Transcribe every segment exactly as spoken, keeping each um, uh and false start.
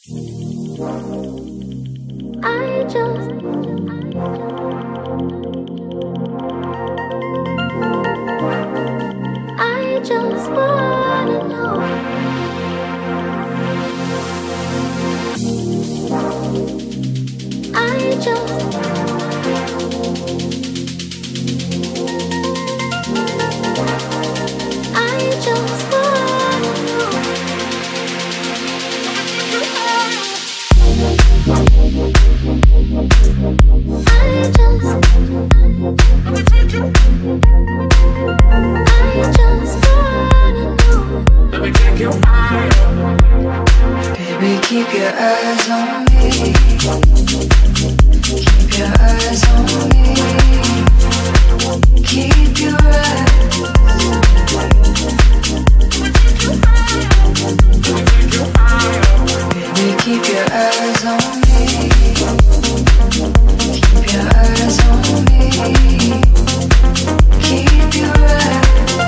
I just I just wanna know. I just I just wanna know. I just I just wanna know. Let me take your eye. Baby, keep your eyes on me. Keep your eyes on me. Keep your eyes. Baby, keep your eyes on me. Keep your eyes on me. Keep your eyes.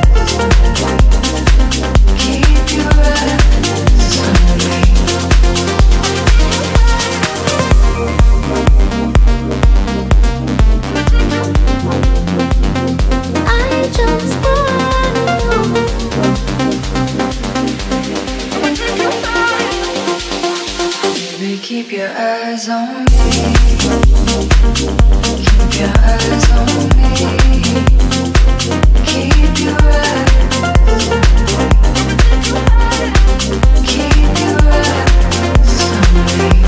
Keep your eyes on me. I just wanna know. Baby, keep your eyes on me. Keep your eyes on me. Keep your eyes. Keep your eyes on me.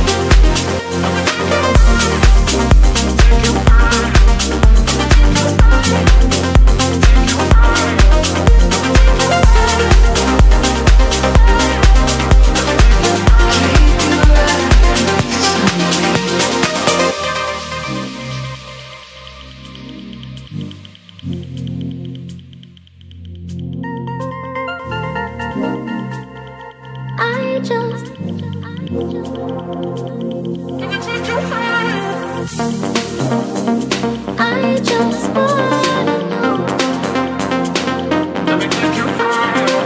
I just I just wanna know. Let me take you higher.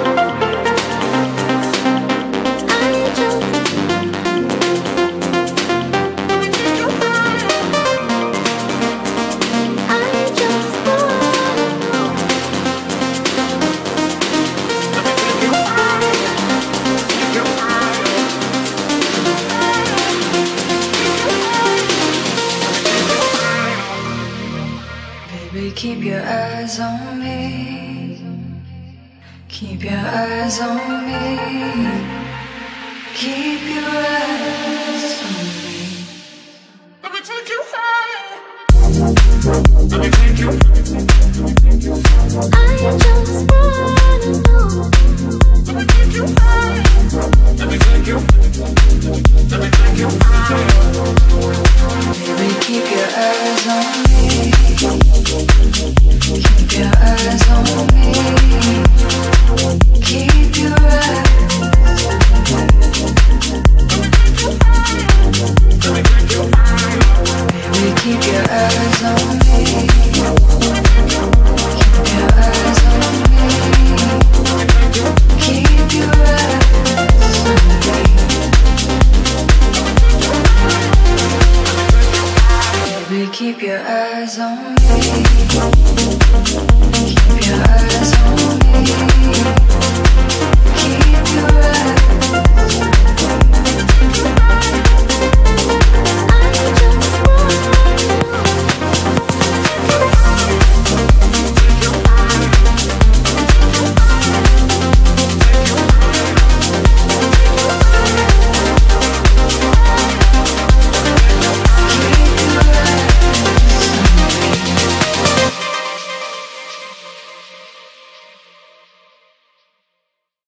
I just Let me take you higher. I just wanna know. Let me take you higher. Take you higher. Baby, keep your eyes on me. Keep your eyes on me. Keep your eyes on me. Let me take you higher. Let me take you. I just wanna know. Let me take you higher. Let me take you. Let me take you higher.